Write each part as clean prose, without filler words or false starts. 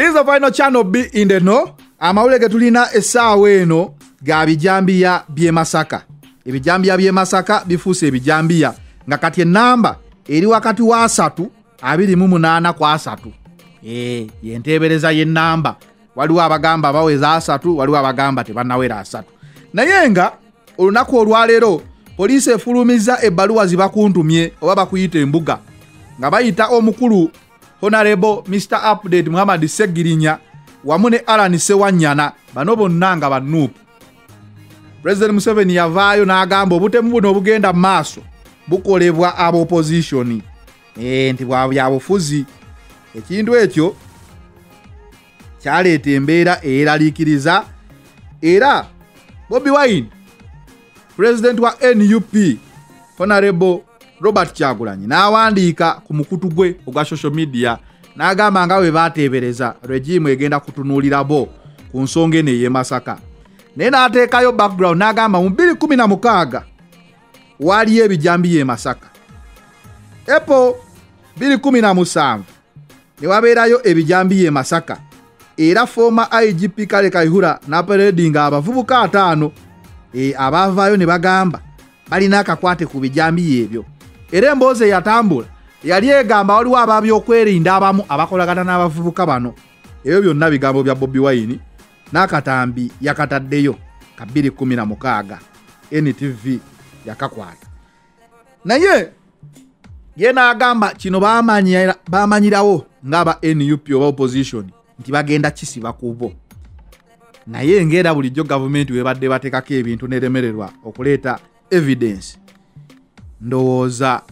It is the final channel B in the no. Amawulege tulina essaawa eno ga bijambiya bye Masaka. Ebijambiya bye Masaka bifuuse ebijambiya nga kati enamba eri wakati wa 3 28 kwa 3. Yentebereza ye namba. Waliwo abagamba baweza 3, waliwo abagamba tebannawera 3. Naye nga olunaku olwaleero poliisi efulumiza ebbaluwa zibakuntumye oba bakuyita embuga nga bayita omukulu Honorable Mr.Update Muhammad Ssegirinya wamu ne Allan Sewanyana bano bonna nga banuupu. President Museveni yavaayo n'agamba obutemu buno obugenda maaso bukolebwa aba opposition nti byabufuzi. Ekintu ekyo kyaleeta embeera eyeraliikiriza era Bobi Wine President wa NUP Honorable Robert Kyagulanyi n'awandiika ku mukutu gwe ogwa social media n'agamba nga bwe baateebereza regime egenda kutunuulirabo ku nsonga eno ey'e Masaka. Naye n'ateekayo background n'agamba mu 2016 waliyo ebijambiya e Masaka. April 2017 ne wabeerayo ebijambiya e Masaka era former IGP Kale Kaihura n'aparedinga abavubuka 5 abavaayo ne bagamba balina akakwate ku bijambiya ebyo. Era emboozi yatambula yali egamba waliwo ababyokwerinda abamu abakolagana n'abavubuka bano. Ebyo byonna bigambo bya Bobi Wine n'akatambi yakataddeyo ka 2016 NTV yakakwata. Naye ye n'agamba kino bamanyirawo ng'aba NUP oba opposition nti bagenda kisiba kubo. Naye ngera bulijjo gavumenti webadde batekako ebintu neremererwa okuleeta evidence ndowooza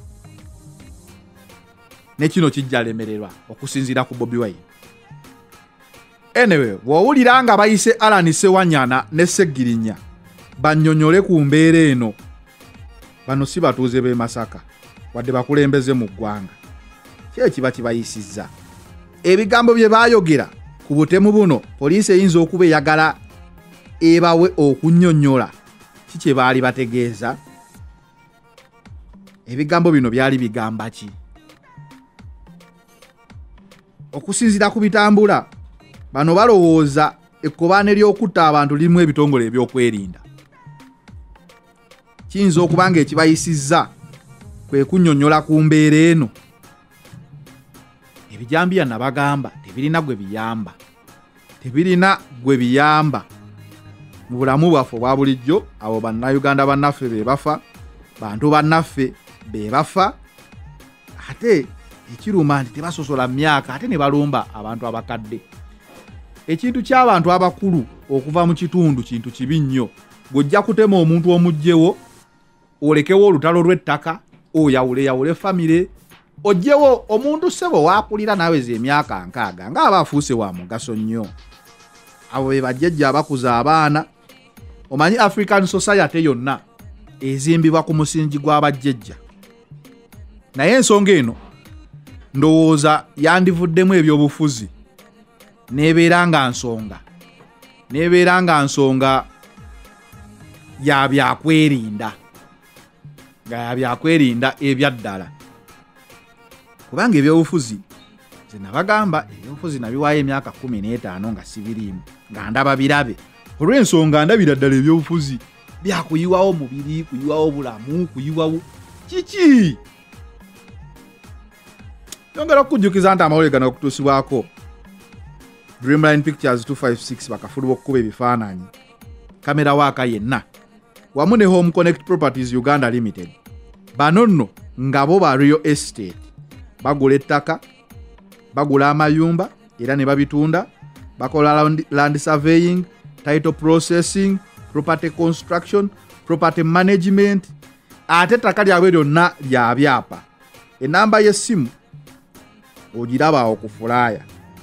ne kino kijja lemererwa okusinziira ku Bobi Wine. Anyway, bw'owulira nga bayise Allan Sewanyana ne Ssegirinya bannyonnyole ku mbeera eno, bano si batuuze b'e Masaka wadde bakulembeze mu ggwanga. Ki ekiba kibayisizza? Ebigambo bye baayogera ku butemu buno poliisi eyinza okuba eyagala ebawe okunnyonnyola ki kye baali bategeeza? Ebigambo bino byali bigamba ki? Okusinziira ku bitambula bano balowooza ekkobaane ly'okutta abantu lirimu ebitongole ebyokwerinda. Kiyinza okuba nga ekibayisizza kwe kunnyonnyola ku mbeera eno. Ebijambiya nabagamba tebirina gwe biyamba, tebirina gwe biyamba mu bulamu bwaffe obwa bulijjo. Abo bannayuganda bannaffe be bafa, bantu bannaffe be bafa, ate ekiruma nti tebasosola myaka ate ne balumba abantu abakadde. Ekintu ky'abantu abakulu okuva mu kitundu kintu kibi nnyo. Gojja kutema omuntu omugjewo olekewo olutalo lw'ettaka oyawule famire ojjewo omuntu sebo waakulira naweza emyaka 6 nga abafuuse wa mugaso nnyo. Abo be bajjajja abakuza abaana. Omanyi African Society yonna ezimbibwa ku musingi gw'abajjajja. Naye ensonga eno ndowooza yandivuddemu ebyobufuzi nebeera nga nsonga ya byakwerinda, nga byakwerinda ebyaddala. Kubanga ebyobufuzi zinabagamba ebyobufuzi nabiwaayo emyaka 15 nga sibirimu nga ndaba birabe. Olw'ensonga ndabira ddala ebyobufuzi byakuyiwawo mubiri, kuyiwawo bulamu, kuyiwawo kiki. Yongera okujjukiza nti amawulire gano okutuusibwako Dreamline Pictures 256 bakafulu okukuba ebifaananyi kamera waaka yenna wamu ne Home Connect Properties Uganda Limited. Bano nno nga bo ba real estate, bagula ettaka, bagula amayumba era ne babitunda, bakola land surveying, title processing, property construction, property management, ate ettaka lyabwe lyonna lya byapa. Enamba y'essimu ogiraba okufulaya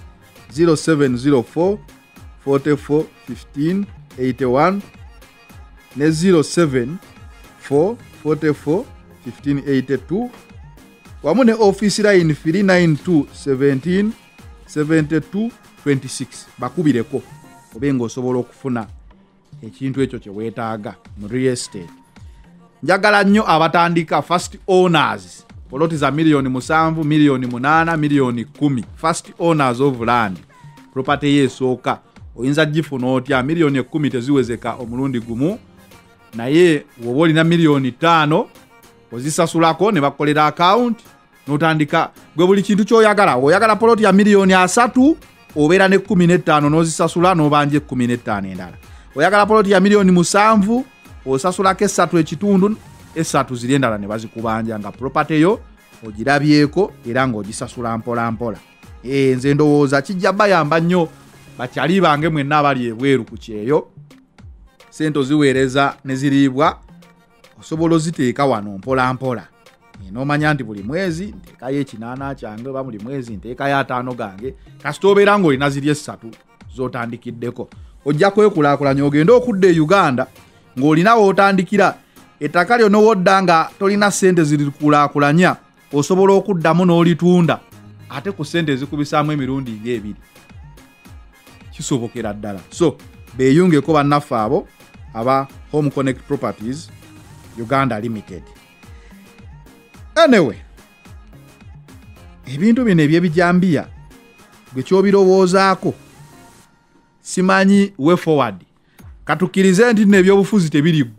0704 44 15 81 ne 07 4 44 15 82 wamu ne office line 392 17 72 26. Bakubireko obenga osobola okufuna ekintu ekyo kye weetaaga mu real estate. Njagala nnyo abatandika first owners poloti za $7 million, $8 million, $10 million. First owners of land property yeesooka oyinza gifuna otya miliyoni 10 teziwezeka omulundi gumu naye woba olina miliyoni 5 ozisasulako ne bakolera account notandika gwe buli kintu kyoyagala oyagala poloti ya miliyoni 3 obeera ne 15 nozisasula nobanje 15 endala oyagala poloti ya miliyoni 7 osasulako 3 ekitundu 3 ziri endala ne bazikubanja nga property yo ogirabyeko era ng'ogisasula mpola mpola nze ndowooza kijja bayamba nnyo bakyali bange mwenna abali ebweru ku kyeyo sente ziweereza ne ziriibwa osobola oziteeka wano mpola mpola n'omanya nti buli mwezi nteekayo ekinaana kyange oba buli mwezi nteekayo 5 gange kasita obeera ng'olina ziri 3 z'otandikiddeko ojja kwekulaakulanya ogenda okudda e Uganda ng'olina w'otandikira ettaka lyo n'owodda nga tolina ssente zirikulaakulanya osobola okuddamu n'olitunda ate ku ssente ezikubisaamu emirundi ng'ebiri kisobokera ddala so beeyungeko bannaffe abo aba Home Connect Properties Uganda Limited. Anyway, ebintu bino ebyebijambiya gwe kyobirowoozaako simanyi way forward katukirize nti n'ebyobufuzi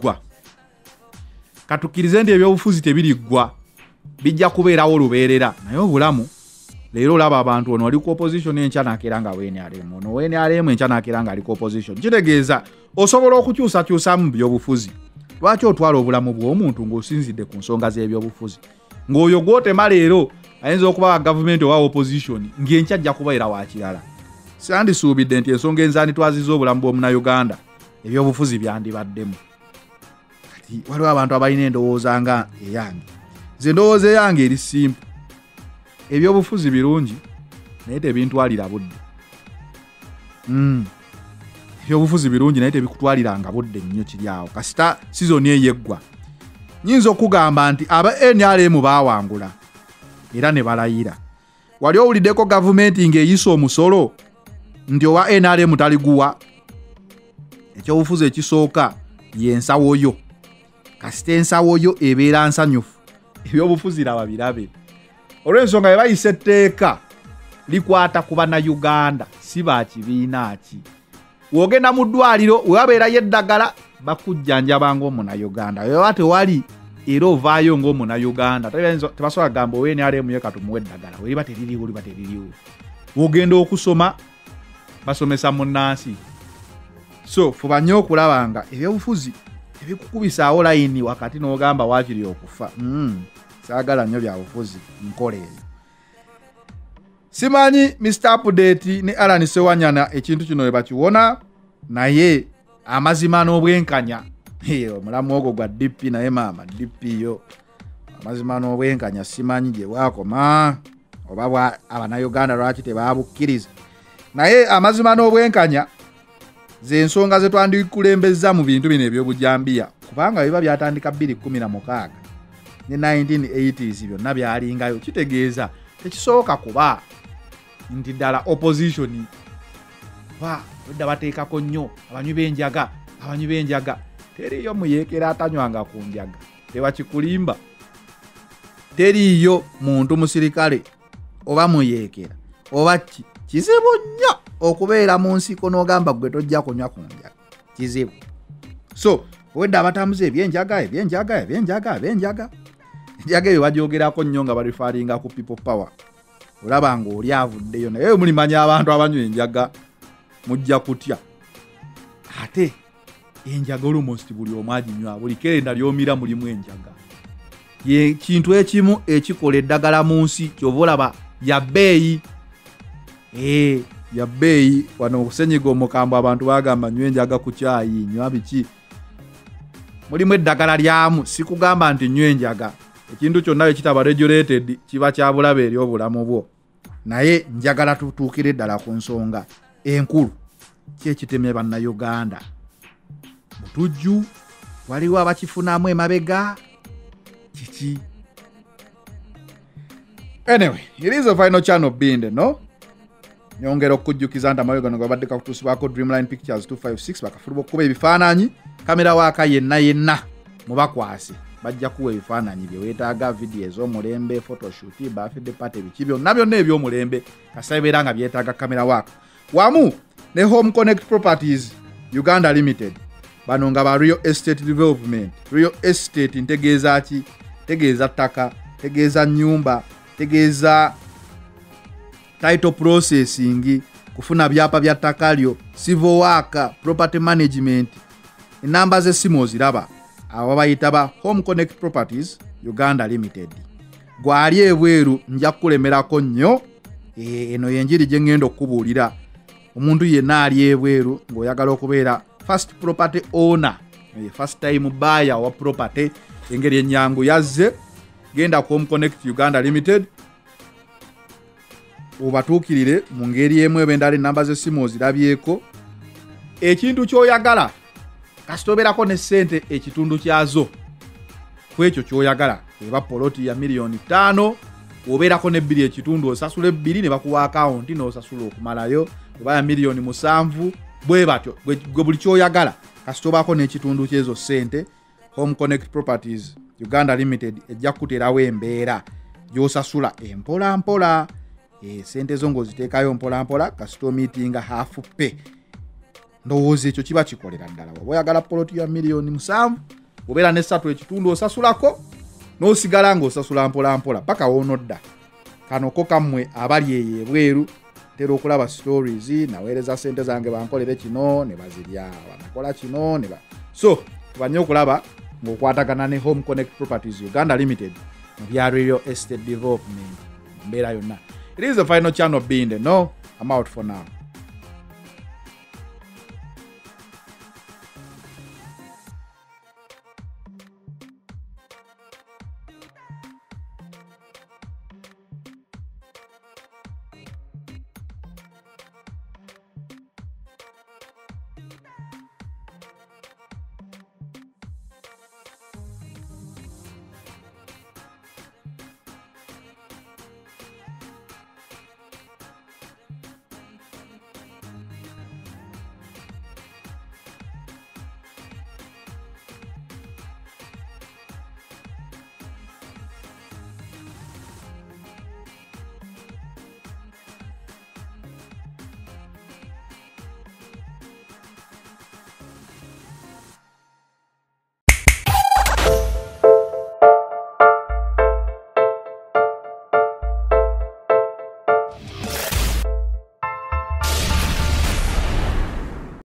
tebiriggwa bijja kubeerawo olubeerera naye obulamu leero olaba abantu ono ali ku opposition enkya naakera nga WNRM ono WNRM enkya naakera nga ali ku opposition kitegeeza osobola okukyusakyusa mu byobufuzi lwaki otwala obulamu bw'omuntu ng'osinzidde ku nsonga z'ebyobufuzi ng'oyo gw'otema leero ayinza okuba wa gavumenti owa opposition ng'enkya ajja kubeera wa kirala sandisuubidde nti ensonga enzaani twaziza obulamu bw'omunnayuganda ebyobufuzi byandibaddemu kati waliwo abantu abalina endowooza nga eyange nze endowooza eyange eri simple ebyobufuzi birungi naye tebintwalira budde ebyobufuzi birungi naye tebikutwaliranga budde nnyo kiri awo kasita sizoni eyeggwa nyinza okugamba nti aba NRM baawangula era ne balayira wali owuliddeko gavumenti ng'eyisa omusolo nti owa NRM taliguwa ekyobufuzi ekisooka y'ensawo yo kasita ensawo yo ebeera nsanyufu ebyobufuzi laba birabe olw'ensonga bwe bayisa etteeka likwata ku bannayuganda si bakibiina ki wogenda mu ddwaliro wewabeerayo eddagala bakujjanjaba ng'omunnayuganda weba tewali era ovaayo ng'omunnayuganda tebasobola kugamba ONRM ye katumuwa eddagala weriba teririwo wogenda okusoma basomesa munnansi so fuba nnyo okulaba nga ebyobufuzi ebikukubisaawo layini wakati n'ogamba waakiri okufa saagala nnyo byabufuzi nkola eyo simanyi Mr.Update ne Allan Sewanyana ekintu kino we bakiwona naye amazima n'obwenkanya omulamu ogwo gwa DP naye maama DP yo amazima n'obwenkanya simanyi gye bwakoma oba abannayuganda lwaki tebabukkiriza naye amazima n'obwenkanya ze ensonga ze twandikulembeza mu bintu bino ebyobujambiya kubanga biba byatandika 2016 ne 1980s byonna byalingayo kitegeeza tekisooka kuba nti ddala opposition wedda bateekako nnyo abanywi b'enjaga teriyo muyeekera atanywanga ku njaga tebakikulimba teriyo muntu musirikale oba muyeekera oba kizibu nnyo okubeera mu nsiko n'ogamba gwe tojja kunywa ku njaga kizibu so wedda abatambuza ebyenjaga enjaga eyo bajoogerako nnyo nga barifaringa ku people power olaba ng'oli avuddeyo naye mulimanya abantu abanywa enjaga mujja kutya ate enjaga almost buli omu aginywa buli kerenda lyomira mulimu enjaga ye kintu ekimu ekikola eddagala mu nsi kyova olaba ya bbeeyi ya bbeeyi wano okusenyiga omukambwe abantu bagamba nywa enjaga ku kyayi nywa biki mulimu eddagala lyamu sikugamba nti nywa enjaga ekintu kyonna ekitaba regulated kiba kya bulabe eri obulamu bwo naye njagala tutuukire ddala ku nsonga enkulu kyekitemye bannayuganda mutujju waliwo abakifunamu emabega kiki anyway it is a final channel binde no nyongera okujjukiza nti amayoga ngo babadde kakutusibwako Dreamline Pictures 256 bakafuluba okuba ebifaananyi kamera waaka yenna mubakwase bajja kuwa ebifaananyi bye weetaaga video ez'omulembe photoshoot birthday party biki byonna byonna eby'omulembe kasabeera nga byetaaga kamera waaka wamu ne Home Connect Properties Uganda Limited. Bano nga ba real estate development. Real estate ntegeeza ki? Tegeeza ttaka, tegeeza nyumba, tegeeza title processing, kufuna byapa bya ttaka lyo, civil work, property management. Enamba z'essimu oziraba. Abo bayita ba Home Connect Properties Uganda Limited. Gwali ebweru nja kulemerako nnyo. Eno yenjiri gye ngenda okubuulira. Omuntu yenna ali ebweru ng'oyagala okubeera first property owner, first time buyer wa property, engeri ennyangu yazze, genda ku Home Connect Uganda Limited. Obatuukirire mu ngeri emu ebendala enamba z'essimu ozirabyeko. Ekintu ky'oyagala kasita obeerako ne ssente ekitundu kyazo ku ekyo ky'oyagala, eba poloti ya miliyoni 5, obeerako ne 2 ekitundu, osasula 2 ne bakuwa akawunti n'osasula okumalayo, oba ya miliyoni 7, bwe batyo gwe buli ky'oyagala kasita obaako n'ekitundu ky'ezo ssente. Home Connect Properties Uganda Limited ejja kuteerawo embeera gy'osasula empola mpola. Sente zo ng'oziteekayo mpola mpola kasita omiitinga half pay. Ndowooza ekyo kiba kikolera ddala. Oba oyagala poloti ya miliyoni 7, obeera ne 3 ekitundu osasulako, n'osigala ng'osasula mpola mpola paka woonodda. Kano ko kammwe abali eyo ebweru tera okulaba stories, naweereza sente zange bankolere kino ne bazirya, banakola kino ne ba. So tubanye okulaba ng'okwatagana ne Home Connect Properties Uganda Limited mu bya real estate development mbeera yonna. It is the final channel being there. No, I'm out for now.